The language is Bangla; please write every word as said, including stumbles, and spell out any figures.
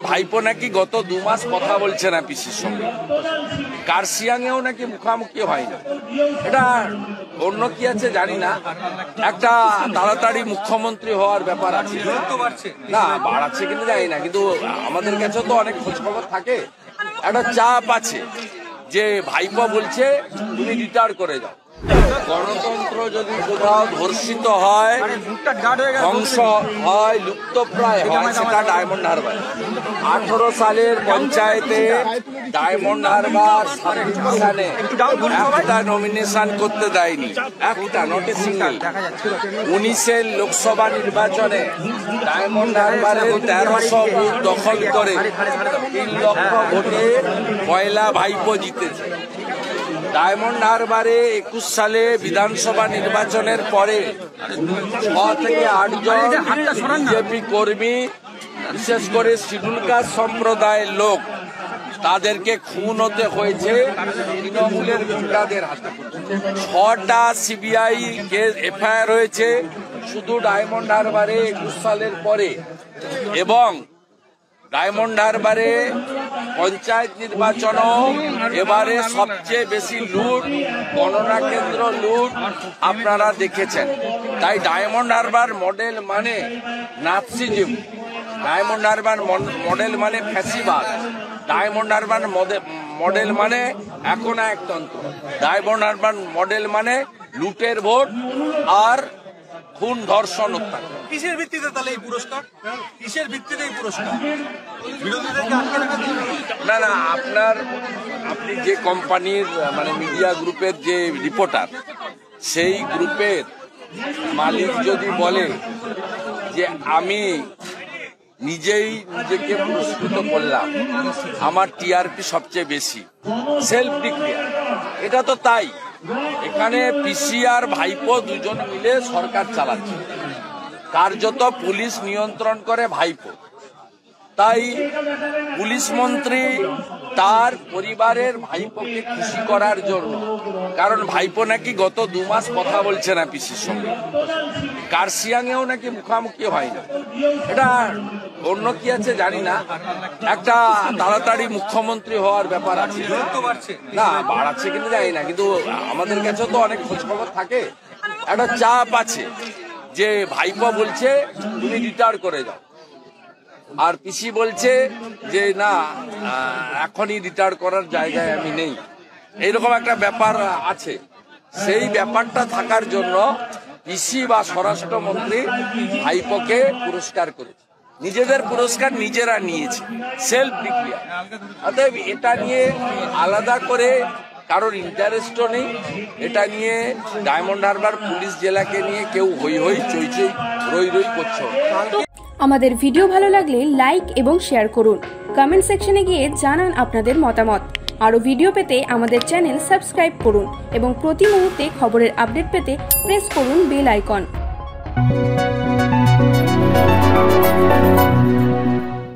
ভাইপো নাকি গত দু মাস কথা বলছে না পিসির সঙ্গে, কার্শিয়াংয়েও নাকি মুখামুখি হয় না। এটা অন্য কি আছে জানি না, একটা তাড়াতাড়ি মুখ্যমন্ত্রী হওয়ার ব্যাপার আছে না, বাড়াচ্ছে কিন্তু জানি না, কিন্তু আমাদের কাছে তো অনেক খোঁজ খবর থাকে। একটা চাপ আছে যে ভাইপো বলছে তুমি রিটায়ার করে যাও। গণতন্ত্র যদি কোথাও ধর্ষিত হয়, ধ্বংস হয়, লুপ্তপ্রায় হয়, সেটা ডায়মন্ড হারবার। আঠারো সালের পঞ্চায়েতে ডায়মন্ড হারবার সালে একটা নমিনেশন করতে দেয়নি, একটা নট এ সিঙ্গেল। উনিশের লোকসভা নির্বাচনে ডায়মন্ড হারবারের তেরোশো বুথ দখল করে তিন লক্ষ ভোটে পয়লা ভাইপো জিতেছে। ডায়মন্ড হারবারে একুশ সালে বিধানসভা নির্বাচনের পরে ছ থেকে আটজন বিজেপি কর্মী, বিশেষ করে শিডিউল কাস্ট সম্প্রদায়ের লোক, তাদেরকে খুন হতে হয়েছে তৃণমূলের গুন্ডাদের হাতে। ছটা সিবিআই কেস এফআইআর হয়েছে শুধু ডায়মন্ড হারবারে একুশ সালের পরে। এবং ডায়মন্ড হারবারে পঞ্চায়েত নির্বাচনও এবারে সবচেয়ে বেশি লুট, গণনা কেন্দ্র লুট আপনারা দেখেছেন। তাই ডায়মন্ড হারবার মডেল মানে নাৎসিজম, ডায়মন্ড হারবার মডেল মানে ফ্যাসিবাদ, ডায়মন্ড হারবার মডেল মানে এখন একতন্ত্র, ডায়মন্ড হারবার মডেল মানে লুটের ভোট আর খুন, ধর্ষণ, হত্যা। কিসের ভিত্তিতে তাহলে এই পুরস্কার? কিসের ভিত্তিতে এই পুরস্কার? না না, আপনার আপনি যে কোম্পানির মানে মিডিয়া গ্রুপের যে রিপোর্টার, সেই গ্রুপের মালিক যদি বলে যে আমি নিজেই নিজেকে পুরস্কৃত করলাম, আমার টিআরপি সবচেয়ে বেশি, সেলফ ডিক্লেয়ার, এটা তো তাই। এখানে পিসি আর ভাইপো দুজন মিলে সরকার চালাচ্ছে, কার্যত পুলিশ নিয়ন্ত্রণ করে ভাইপো। তাই পুলিশ মন্ত্রী তার পরিবারের ভাইপোকে খুশি করার জন্য, কারণ ভাইপো নাকি গত দু মাস কথা বলছে না পিসির সঙ্গে, কার্শিয়াংয়েও নাকি মুখামুখি হয় না। এটা অন্য কি আছে জানি না, একটা তাড়াতাড়ি মুখ্যমন্ত্রী হওয়ার ব্যাপার আছে না, বাড়াচ্ছে কিন্তু জানি না, কিন্তু আমাদের কাছে তো অনেক খোঁজ খবর থাকে। একটা চাপ আছে যে ভাইপো বলছে তুমি রিটায়ার করে যাও, আর পিসি বলছে যে না এখনই রিটায়ার করার জায়গায় আমি নেই, এইরকম একটা ব্যাপার আছে। সেই ব্যাপারটা থাকার জন্য পিসি বা স্বরাষ্ট্রমন্ত্রী ভাইপোকে পুরস্কার করেছে, নিজেদের পুরস্কার নিজেরা নিয়েছে, সেলফ ডিক্লেয়ার। অতএব এটা নিয়ে আলাদা করে কারোর ইন্টারেস্টও নেই। এটা নিয়ে ডায়মন্ড হারবার পুলিশ জেলাকে নিয়ে কেউ হই হই চই চই রই রই করছে। আমাদের ভিডিও ভালো লাগলে লাইক এবং শেয়ার করুন, কমেন্ট সেকশনে গিয়ে জানান আপনাদের মতামত। আরও ভিডিও পেতে আমাদের চ্যানেল সাবস্ক্রাইব করুন এবং প্রতি মুহূর্তে খবরের আপডেট পেতে প্রেস করুন বেল আইকন।